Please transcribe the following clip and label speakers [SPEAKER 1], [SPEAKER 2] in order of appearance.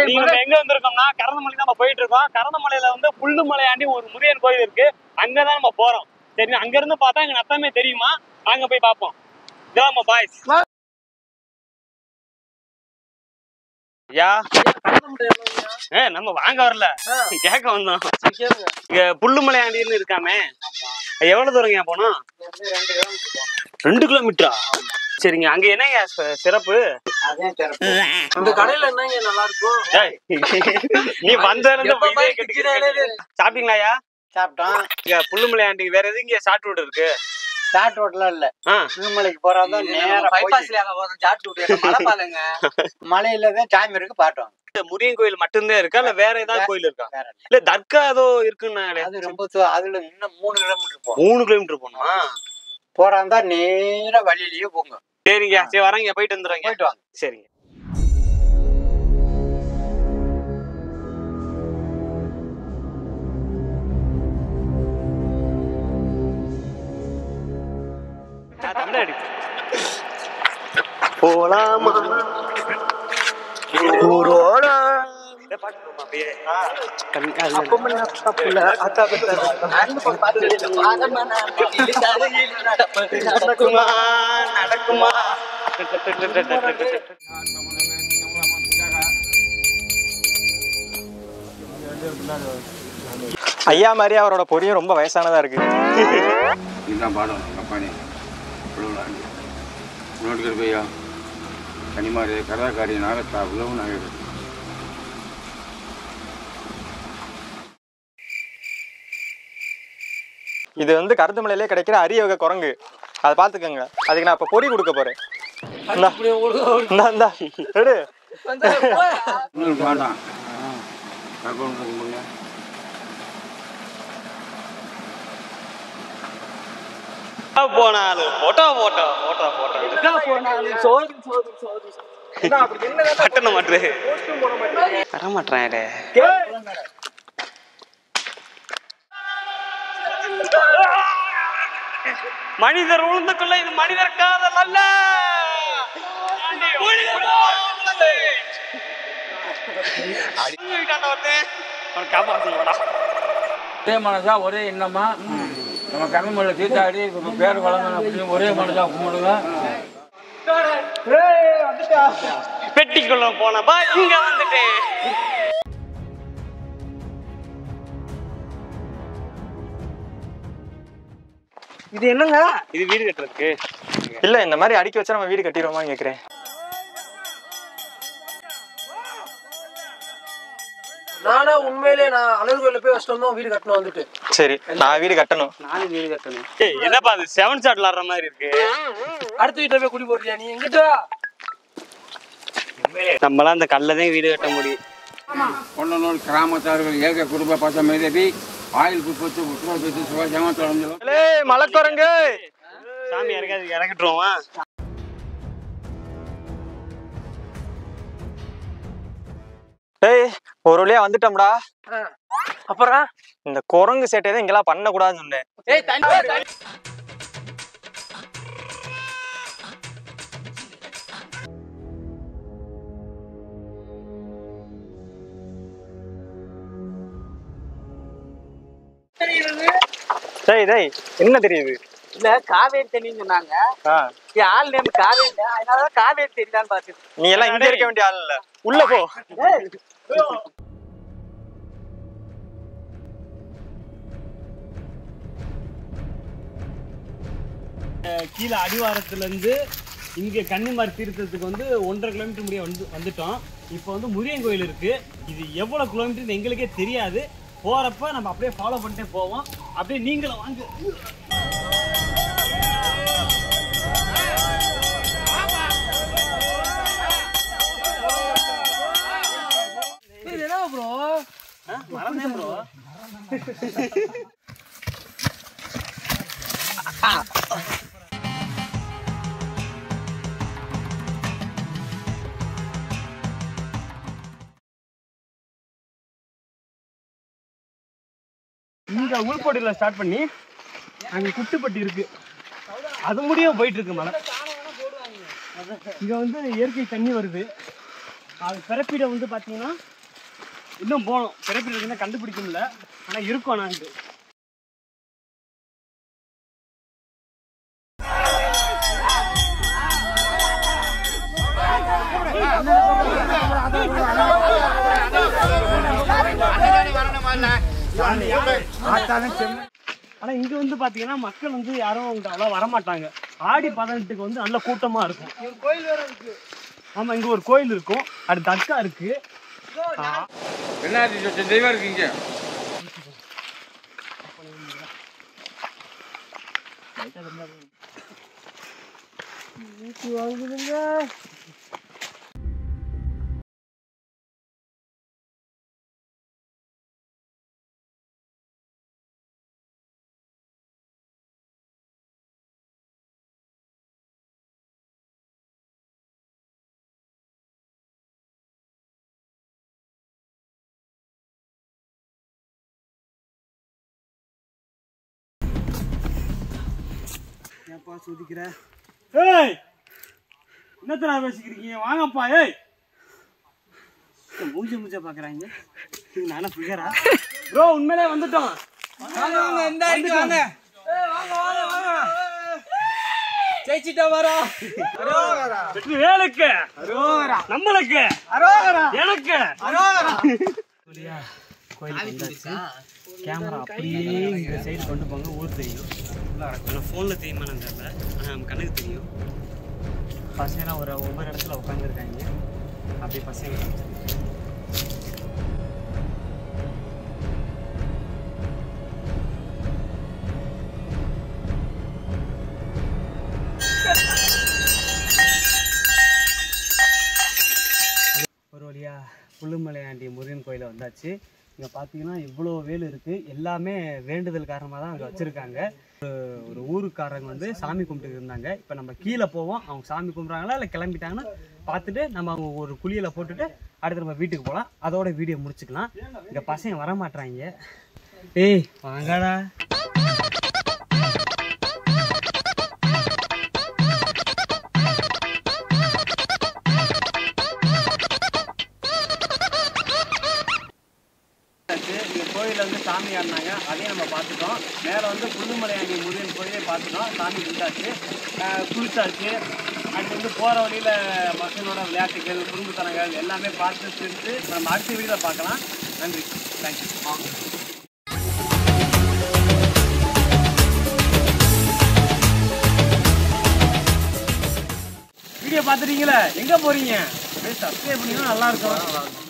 [SPEAKER 1] நீங்க எங்க வந்திருக்கோம்னா கரணமலை நம்ம போயிட்டு இருக்கோம். கரணமலையில வந்து புல்லுமலையாண்டி ஒரு முருகன் கோயில் இருக்கு. அங்கதான் நம்ம போறோம். சரி, அங்க இருந்து பார்த்தா எங்க நத்தமே தெரியுமா? அங்க போய் பார்ப்போம். இதான் நம்ம பாய்ஸ். யா நம்ம வாங்க வரல, கேட்க வந்தோம். இங்க புல்லுமலையாண்டின்னு இருக்காமே, எவ்வளவு தூரங்க போனோம்? 2 கிலோமீட்டரா? சரிங்க. அங்க என்னங்க சிறப்பு?
[SPEAKER 2] இந்த கடையில என்னங்க நல்லா இருக்கும்?
[SPEAKER 1] நீ வந்ததுல சாப்பிட்டீங்களாயா?
[SPEAKER 2] சாப்பிட்டோம்.
[SPEAKER 1] இங்க புல்லுமலையாண்டி வேற எது இங்க ஷார்ட் ரூட் இருக்கு?
[SPEAKER 2] ஷார்ட் ரோட்ல இல்ல, புல்லுமலைக்கு போறதா நேரா பைபாஸ்ல போறோம். ஷார்ட் ரூட் மலைப்பாலங்க. மலையில தான் டைம் இருக்கு பாட்டோம்.
[SPEAKER 1] முருகன் கோயில் மட்டும்தான் இருக்கா இல்ல வேற ஏதாவது கோயில் இருக்கா? இல்ல தர்கா ஏதோ இருக்குன்னு.
[SPEAKER 2] அது ரொம்ப அதுல இன்னும் 3 கிலோமீட்டர் போகும்.
[SPEAKER 1] 3 கிலோமீட்டர் போகணுமா?
[SPEAKER 2] போறாந்தா நேரா வழியிலேயே போங்க.
[SPEAKER 1] சரிங்க, சரி வரேங்க, போயிட்டு வந்துடுறேங்க.
[SPEAKER 2] போயிட்டு வாங்க.
[SPEAKER 1] சரிங்க. போலாமா ஊரோட நடக்குமா நடக்குமா?
[SPEAKER 3] ஐயா மாதிரி அவரோட பொரியும் ரொம்ப வயசானதா இருக்கு.
[SPEAKER 4] கனிமாறு கதாக்காரி நாகத்தா உழவு நாயுடு.
[SPEAKER 3] இது வந்து கருத்துமலையிலே கிடைக்கிற அரிய வகை குரங்கு. அதை பார்த்துக்கோங்க. அதுக்கு நான் இப்போ பொறி கொடுக்க போறேன்.
[SPEAKER 1] போனாலும் போட்டோ போட்டோ போட்டோ போட்டோ போனாலும் சோறு சோறு சோறு கட்டண மாட்டேன் வர மாட்டேன். மனிதர் உழுந்துக்குள்ள இது மனிதர் காதல் அல்ல.
[SPEAKER 5] ஒரே மனசா ஒரே எண்ணமா நம்ம கர்மமலை தீர்த்தாடி பேர் வழங்கணும் அப்படின்னு ஒரே மனசா கும்பிடுங்க.
[SPEAKER 1] பெட்டிக்குள்ள போனப்பா இங்க வந்துட்டேன்.
[SPEAKER 2] இது என்னங்க?
[SPEAKER 1] இது வீடு கட்டுறதுக்கு
[SPEAKER 3] இல்ல, இந்த மாதிரி அடிக்க வச்சா நம்ம வீடு கட்டிடுவோமா கேக்குறேன்.
[SPEAKER 2] நானா உண்மையிலே நான் அழகு கோயில போய் வச்சுட்டு வந்தோம் வீடு கட்டணும் வந்துட்டு.
[SPEAKER 3] சரி, நான் வீடு கட்டணும்.
[SPEAKER 1] நானும் வீடு கட்டணும். என்னப்பா அது 7 ஷாட் விளாடுற மாதிரி இருக்கு.
[SPEAKER 2] அடுத்த வீட்டுல போய் குடி போடுறியா நீ? எங்கிட்ட
[SPEAKER 1] நம்மளாம் அந்த கல்லதான் வீடு கட்ட முடியும்.
[SPEAKER 4] கொண்டனூர் கிராமத்தார்கள் ஏக குடும்ப பசம் எதிரி ஆயில் குப்பத்து உத்தரவு சுவாசமா தொடர்ந்து
[SPEAKER 3] மலைக்குரங்கு
[SPEAKER 1] சாமி இறக்காது இறக்கிட்டுருவோமா?
[SPEAKER 3] டேய், ஒரு வழியா வந்துட்டோம்டா.
[SPEAKER 2] அப்புறம்
[SPEAKER 3] இந்த குரங்கு சேட்டையை இங்கெல்லாம் பண்ண கூடாதுன்னு சொன்னேன். டேய் என்ன தெரியுது?
[SPEAKER 2] இல்ல காவேரி தண்ணின்னு சொன்னாங்க. ஆள் நேம் காவேரி, அதனாலதான் காவேரி தெரியுதான்னு பாத்து.
[SPEAKER 3] நீ எல்லாம் இங்க இருக்க வேண்டிய ஆள் இல்ல, உள்ள போ.
[SPEAKER 1] கீழே அடிவாரத்துல இருந்து இங்க கன்னிமார் தீர்த்தத்துக்கு வந்து 1.5 கிலோமீட்டர் முடிய வந்துட்டோம். இப்போ வந்து முருகன் கோயில் இருக்கு. இது எவ்வளவு கிலோமீட்டர் எங்களுக்கே தெரியாது. போறப்ப நம்ம அப்படியே ஃபாலோ பண்ணிட்டே போவோம். அப்படியே நீங்களும் வாங்க.
[SPEAKER 2] ப்ரோ
[SPEAKER 1] மறந்தேன் ப்ரோ. இங்க உள்பட்டியில ஸ்டார்ட் பண்ணி அங்க குட்டுப்பட்டி இருக்கு, அது முடியும் போயிட்டு இருக்கு மலை. இங்க வந்து இயற்கை தண்ணி வருது. அது பிறப்பிட வந்து பாத்தீங்கன்னா இன்னும் போகணும். பிறப்பில் இருக்குன்னா கண்டுபிடிக்க முடியல, ஆனால் இருக்கும். நான்ட்டு ஆனா இங்க வந்து பாத்தீங்கன்னா மக்கள் வந்து யாரும் அவ்வளோ வரமாட்டாங்க. ஆடி 18க்கு வந்து நல்ல கூட்டமா இருக்கும். கோயில் வேற இருக்கு. ஆமா, இங்க ஒரு கோயில் இருக்கும், அது தர்கா இருக்கு.
[SPEAKER 5] என்ன தெய்வம் இருக்கு இங்க?
[SPEAKER 1] ஏப்பா சுதிக்கிற? ஏய், என்னத்தடா பேசிக்கிறீங்க? வாங்கப்பா. ஏய், மூஞ்ச பாக்குறாங்க. நானா ஃபிகரா? ப்ரோ, உண்மையிலே வந்துட்டோம். ஜெயிச்சிட்டா வரோம். வேலுக்கு நம்மளுக்கு எனக்கு கோயில் வந்தாச்சு. கேமரா அப்படியே இந்த சைடு கொண்டு போங்க. ஊர் தெரியும், ஃபோனில் தெரியுமான்னு தெரியல, ஆனால் நம்ம கண்ணுக்கு தெரியும். பசங்களாம் ஒவ்வொரு இடத்துல உட்காந்துருக்காங்க. அப்படியே பசங்க ஒரு வழியா புல்லுமலையாண்டி முருகன் கோயிலை வந்தாச்சு. இங்கே பார்த்தீங்கன்னா இவ்வளோ வேல் இருக்குது. எல்லாமே வேண்டுதல் காரணமாக தான் அங்கே வச்சுருக்காங்க. ஒரு ஊருக்காரங்க வந்து சாமி கும்பிட்டு இருந்தாங்க. இப்போ நம்ம கீழே போவோம். அவங்க சாமி கும்பிட்றாங்களா இல்லை கிளம்பிட்டாங்கன்னா பார்த்துட்டு நம்ம அவங்க ஒரு குழியில் போட்டுட்டு அடுத்து நம்ம வீட்டுக்கு போகலாம். அதோட வீடியோ முடிச்சுக்கலாம். இங்கே பசங்க வர மாட்டாங்க. ஏய் வாங்கடா. கோயிலில் வந்து சாமி ஆடினாங்க, அதையும் நம்ம பார்த்துட்டோம். மேலே வந்து புல்லுமலையாண்டி முருகன் கோயிலே பார்த்துட்டோம். சாமி கும்பிட்டாச்சு, குளிச்சாச்சு. அடுத்து வந்து போகிற வழியில் பசங்களோட விளையாட்டுகள், குடும்பத்தனங்கள் எல்லாமே பார்த்து சிரித்து நம்ம அடுத்த வீடியோவில் பார்க்கலாம். நன்றி, தேங்க்யூ. வீடியோ பார்த்துட்டீங்களே, எங்கே போகிறீங்க? சப்ஸ்கிரைப் பண்ணிங்கன்னா நல்லாயிருக்கும்.